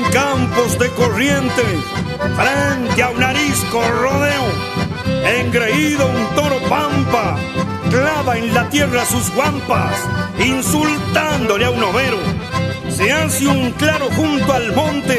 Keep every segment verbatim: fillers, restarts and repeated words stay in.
campos de corriente, frente a un arisco rodeo, engreído un toro pampa, clava en la tierra sus guampas, insultándole a un overo. Se hace un claro junto al monte.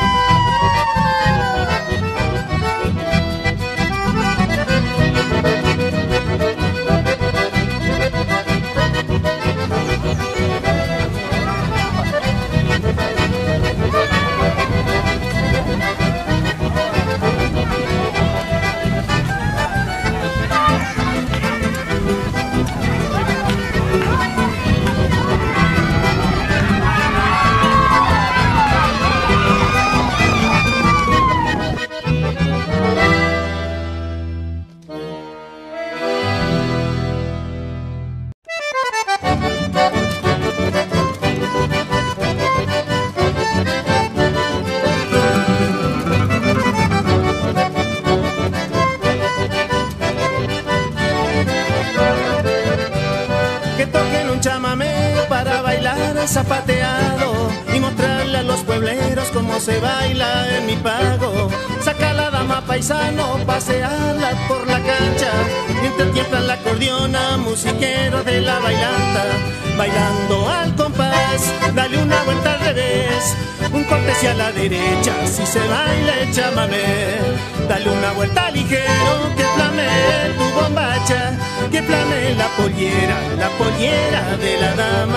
Zapateado y mostrarle a los puebleros cómo se baila en mi pago. Saca a la dama paisano, pasearla por la cancha, mientras tiembla la acordeona, musiquero de la bailanta. Bailando al compás, dale una vuelta al revés, un corte hacia la derecha, si se baila el chamamé. Dale una vuelta ligero, que flame tu bombacha, que flame la pollera, la pollera de la dama.